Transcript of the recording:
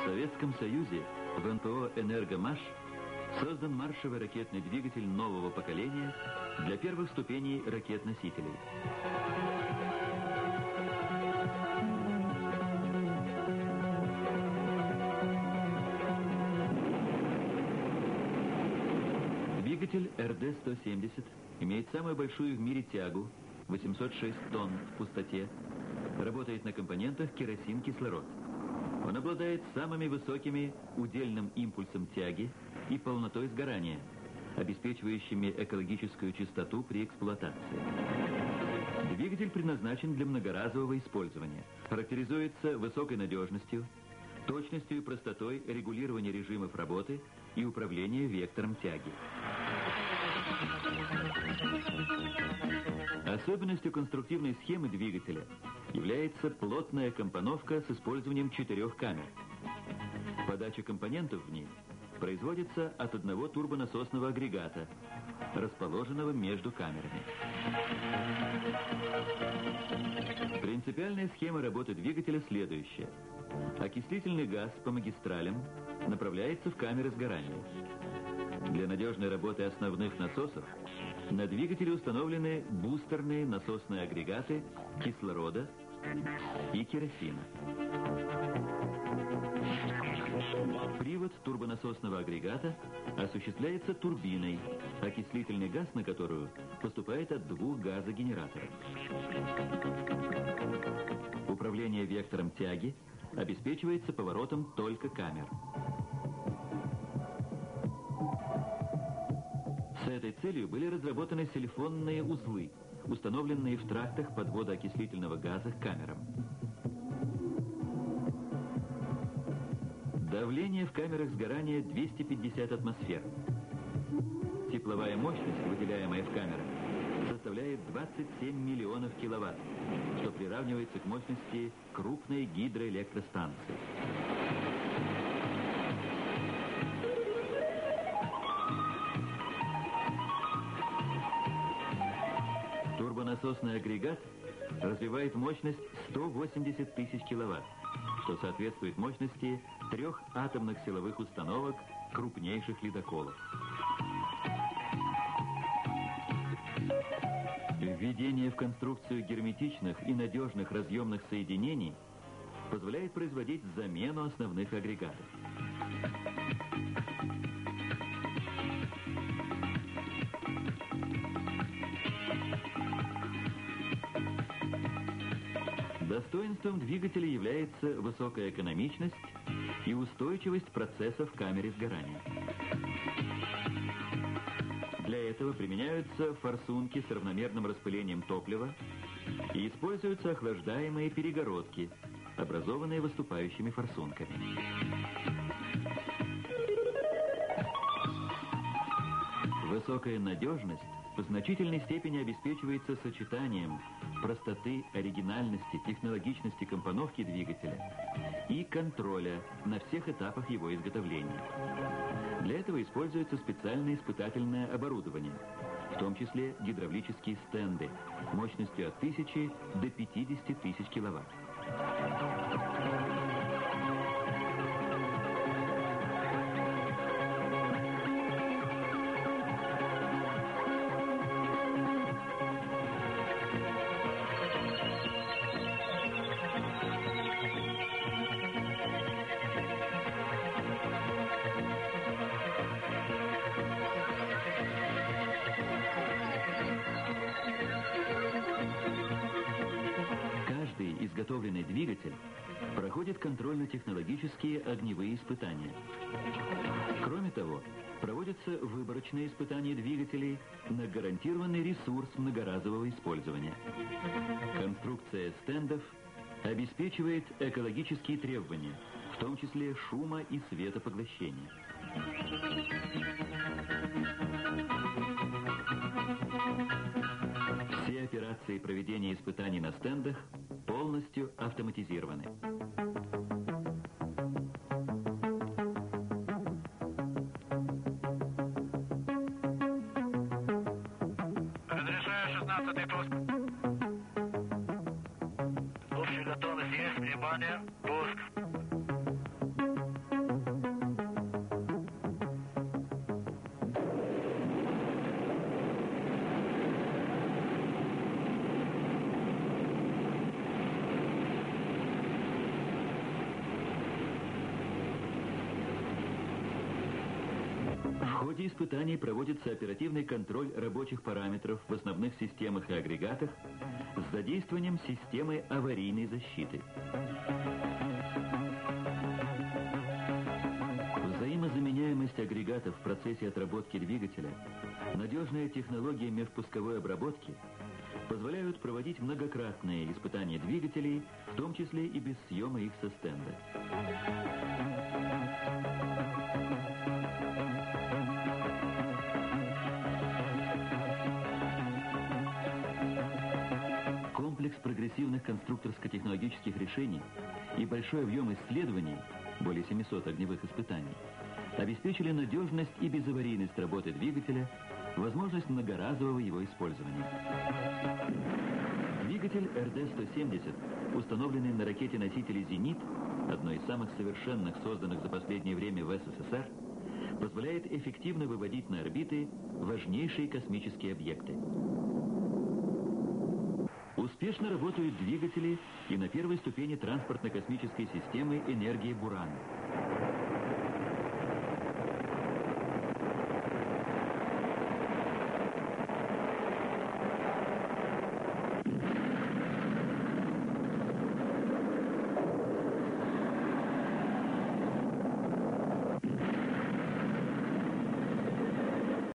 В Советском Союзе в НПО «Энергомаш» создан маршевый ракетный двигатель нового поколения для первых ступеней ракет-носителей. Двигатель РД-170 имеет самую большую в мире тягу, 806 тонн в пустоте, работает на компонентах керосин-кислород. Он обладает самыми высокими удельным импульсом тяги и полнотой сгорания, обеспечивающими экологическую чистоту при эксплуатации. Двигатель предназначен для многоразового использования. Характеризуется высокой надежностью, точностью и простотой регулирования режимов работы и управления вектором тяги. Особенностью конструктивной схемы двигателя является плотная компоновка с использованием 4 камер. Подача компонентов в ней производится от одного турбонасосного агрегата, расположенного между камерами. Принципиальная схема работы двигателя следующая. Окислительный газ по магистралям направляется в камеры сгорания. Для надежной работы основных насосов на двигателе установлены бустерные насосные агрегаты кислорода и керосина. Привод турбонасосного агрегата осуществляется турбиной, окислительный газ на которую поступает от 2 газогенераторов. Управление вектором тяги обеспечивается поворотом только камер. С этой целью были разработаны силифонные узлы, установленные в трактах подвода окислительного газа к камерам. Давление в камерах сгорания 250 атмосфер. Тепловая мощность, выделяемая в камерах, составляет 27 миллионов киловатт, что приравнивается к мощности крупной гидроэлектростанции. Турбонасосный агрегат развивает мощность 180 тысяч киловатт, что соответствует мощности 3 атомных силовых установок крупнейших ледоколов. Введение в конструкцию герметичных и надежных разъемных соединений позволяет производить замену основных агрегатов. Достоинством двигателя является высокая экономичность и устойчивость процесса в камере сгорания. Для этого применяются форсунки с равномерным распылением топлива и используются охлаждаемые перегородки, образованные выступающими форсунками. Высокая надежность в значительной степени обеспечивается сочетанием простоты, оригинальности, технологичности компоновки двигателя и контроля на всех этапах его изготовления. Для этого используется специальное испытательное оборудование, в том числе гидравлические стенды мощностью от 1000 до 50 тысяч киловатт. Изготовленный двигатель проходит контрольно-технологические огневые испытания. Кроме того, проводятся выборочные испытания двигателей на гарантированный ресурс многоразового использования. Конструкция стендов обеспечивает экологические требования, в том числе шумо- и светопоглощение. Все операции проведения испытаний на стендах полностью автоматизированы. Разрешаю 16-й пуск. Общая готовность есть. Внимание. Пуск. ходе испытаний проводится оперативный контроль рабочих параметров в основных системах и агрегатах с задействованием системы аварийной защиты. Взаимозаменяемость агрегатов в процессе отработки двигателя, надежная технология межпусковой обработки позволяют проводить многократные испытания двигателей, в том числе и без съема их со стенда. Комплекс прогрессивных конструкторско-технологических решений и большой объем исследований, более 700 огневых испытаний, обеспечили надежность и безаварийность работы двигателя, возможность многоразового его использования. Двигатель РД-170, установленный на ракете-носителе «Зенит», одной из самых совершенных, созданных за последнее время в СССР, позволяет эффективно выводить на орбиты важнейшие космические объекты. Успешно работают двигатели и на первой ступени транспортно-космической системы «Энергия Буран».